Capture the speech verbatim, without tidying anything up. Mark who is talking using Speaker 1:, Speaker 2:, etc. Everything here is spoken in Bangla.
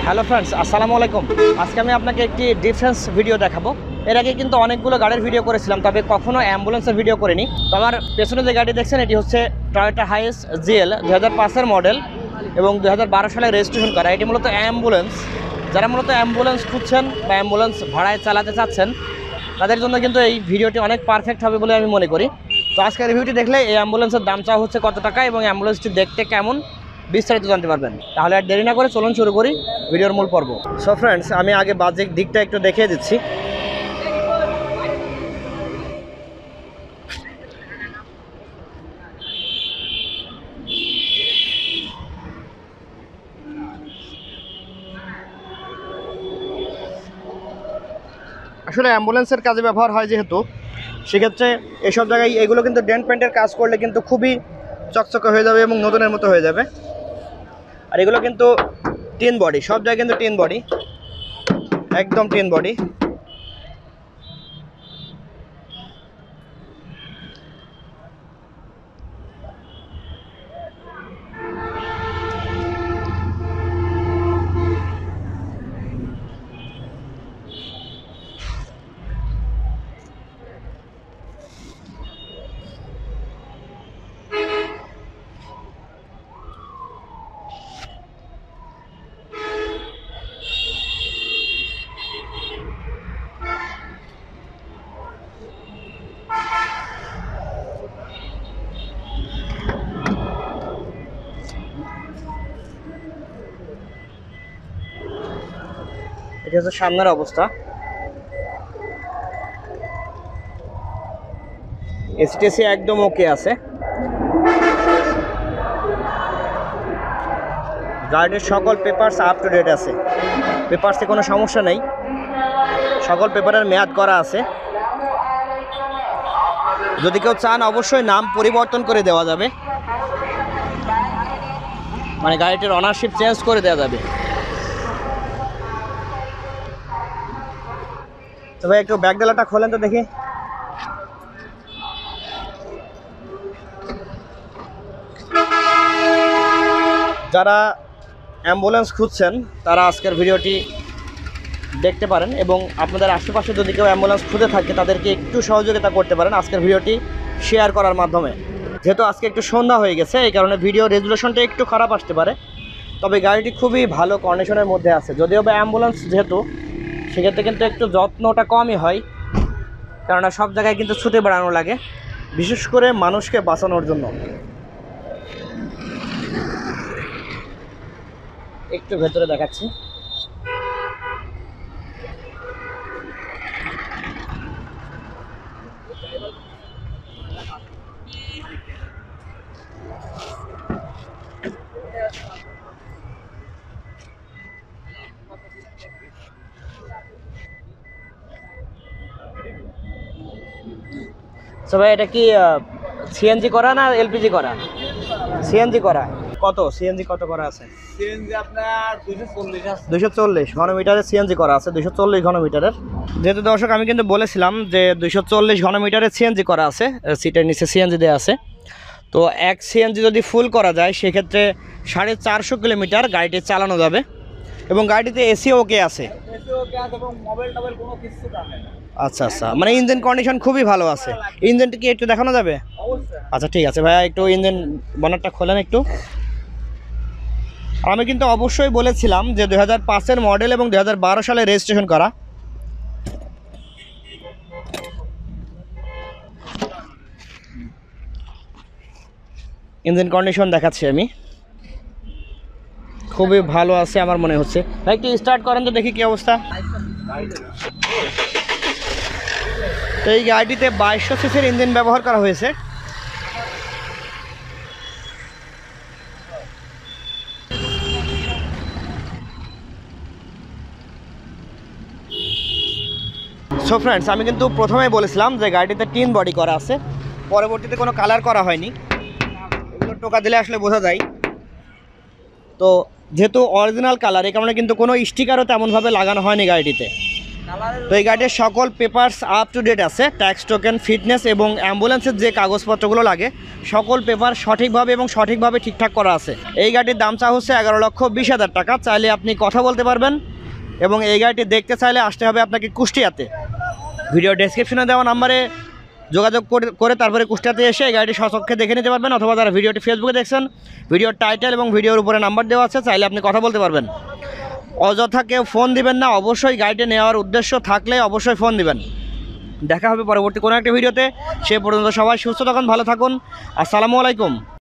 Speaker 1: হ্যালো ফ্রেন্ডস, আসসালামু আলাইকুম। আজকে আমি আপনাকে একটি ডিফারেন্স ভিডিও দেখাবো। এর আগে কিন্তু অনেকগুলো গাড়ির ভিডিও করেছিলাম, তবে কখনো অ্যাম্বুলেন্সের ভিডিও করিনি। তো আমার পেছনে যে গাড়ি দেখছেন এটি হচ্ছে টয়োটা হাইস জিএল দু হাজার পাঁচের মডেল এবং দু হাজার বারো সালে রেজিস্ট্রেশন করা। এটি মূলত অ্যাম্বুলেন্স, যারা মূলত অ্যাম্বুলেন্স খুঁজছেন বা অ্যাম্বুলেন্স ভাড়ায় চালাতে চাচ্ছেন তাদের জন্য কিন্তু এই ভিডিওটি অনেক পারফেক্ট হবে বলে আমি মনে করি। তো আজকের রিভিউটি দেখলে এই অ্যাম্বুলেন্সের দাম চাওয়া হচ্ছে কত টাকা এবং অ্যাম্বুলেন্সটি দেখতে কেমন বিস্তারিত জানতে পারবেন। তাহলে আর দেরি না করে চলুন শুরু করি ভিডিওর মূল পর্ব। সো ফ্রেন্ডস, আমি আগে বাজেট দিকটা একটু দেখিয়ে দিচ্ছি। আসলে অ্যাম্বুলেন্সের কাজে ব্যবহার হয় যেহেতু, সেক্ষেত্রে এসব জায়গায় এগুলো কিন্তু ডেন্ট পেন্টের কাজ করলে কিন্তু খুবই চকচকে হয়ে যাবে এবং নতুনের মতো হয়ে যাবে। আর এগুলো কিন্তু টিন বডি, সব জায়গায় কিন্তু টিন বডি, একদম টিন বডি। এটা হচ্ছে সামনের অবস্থা। এসিটিসি একদম ওকে আছে। গাড়ির সকল পেপারস আপ টু ডেট আছে, পেপারসে কোনো সমস্যা নেই, সকল পেপারের মেয়াদ করা আছে। যদি কেউ চান অবশ্যই নাম পরিবর্তন করে দেওয়া যাবে, মানে গাড়িটির অনারশিপ চেঞ্জ করে দেওয়া যাবে। তো ভাই একটু ব্যাক ডালাটা খোলেন তো দেখি। যারা অ্যাম্বুলেন্স খুঁজছেন তারা আজকের ভিডিওটি দেখতে পারেন এবং আপনাদের আশেপাশে যদি কেউ অ্যাম্বুলেন্স খুঁজে থাকে তাদেরকে একটু সহযোগিতা করতে পারেন আজকের ভিডিওটি শেয়ার করার মাধ্যমে। যেহেতু আজকে একটু সন্ধ্যা হয়ে গেছে, এই কারণে ভিডিও রেজুলেশনটা একটু খারাপ আসতে পারে, তবে গাড়িটি খুবই ভালো কন্ডিশনের মধ্যে আছে। যদিও বা অ্যাম্বুলেন্স যেহেতু, সেক্ষেত্রে কিন্তু একটু যত্নটা কমই হয়, কেননা সব জায়গায় কিন্তু ছুটে বেড়ানো লাগে, বিশেষ করে মানুষকে বাঁচানোর জন্য। একটু ভেতরে দেখাচ্ছি। সো ভাই, এটা কি সিএনজি করা না এলপিজি করা? সিএনজি করা। কত সিএনজি কত করা আছে?
Speaker 2: সিএনজি আপনার দুইশো চল্লিশ আছে,
Speaker 1: দুইশো চল্লিশ ঘনমিটারের সিএনজি করা আছে, দুইশো চল্লিশ ঘনমিটারের। যেহেতু দর্শক আমি কিন্তু বলেছিলাম যে দুইশো চল্লিশ ঘনমিটারের সিএনজি করা আছে, সিটের নিচে সিএনজি দেওয়া আছে। তো এক সিএনজি যদি ফুল করা যায় সেক্ষেত্রে সাড়ে চারশো কিলোমিটার গাড়িটি চালানো যাবে এবং গাড়িতে এসি ওকে আছে। আচ্ছা আচ্ছা, মানে ইঞ্জিন কন্ডিশন খুবই ভালো আছে। ইঞ্জিনটা কি একটু দেখানো যাবে? আচ্ছা ঠিক আছে ভাইয়া, একটু ইঞ্জিন বনেটটা খোলেন একটু। আমি কিন্তু অবশ্যই বলেছিলাম যে দুই হাজার পাঁচের মডেল এবং দুই হাজার বারো সালে রেজিস্ট্রেশন করা। ইঞ্জিন কন্ডিশন দেখাচ্ছি আমি, খুবই ভালো আছে আমার মনে হচ্ছে। ভাই একটু স্টার্ট করেন তো দেখি কি অবস্থা। তো এই গাড়িটিতে বাইশশো সিসির ইঞ্জিন ব্যবহার করা হয়েছে। সো ফ্রেন্ডস, আমি কিন্তু প্রথমেই বলেছিলাম যে গাড়িটিতে টিন বডি করা আছে, পরবর্তীতে কোনো কালার করা হয়নি। এগুলো টোকা দিলে আসলে বোঝা যায়। তো যেহেতু অরিজিনাল কালার, এই কারণে কিন্তু কোনো স্টিকারও তেমনভাবে লাগানো হয়নি গাড়িটিতে। তো এই গাড়ির সকল পেপারস আপ টু ডেট আছে, ট্যাক্স টোকেন, ফিটনেস এবং অ্যাম্বুলেন্সের যে কাগজপত্রগুলো লাগে সকল পেপার সঠিকভাবে এবং সঠিকভাবে ঠিকঠাক করা আছে। এই গাড়ির দাম চা হচ্ছে এগারো লক্ষ বিশ হাজার টাকা। চাইলে আপনি কথা বলতে পারবেন এবং এই গাড়িটি দেখতে চাইলে আসতে হবে আপনাকে কুষ্টিয়াতে। ভিডিও ডেসক্রিপশনে দেওয়া নাম্বারে যোগাযোগ করে করে তারপরে কুষ্টিয়াতে এসে এই গাড়িটি সচক্ষে দেখে নিতে পারবেন, অথবা যারা ভিডিওটি ফেসবুকে দেখছেন ভিডিওর টাইটেল এবং ভিডিওর উপরে নাম্বার দেওয়া আছে, চাইলে আপনি কথা বলতে পারবেন। অযথা কেউ ফোন দিবেন না, অবশ্যই গাড়িটি নেওয়ার উদ্দেশ্য থাকলে অবশ্যই ফোন দিবেন। দেখা হবে পরবর্তী কোনো একটা ভিডিওতে। সে পর্যন্ত সবাই সুস্থ থাকুন, ভালো থাকুন। আসসালামু আলাইকুম।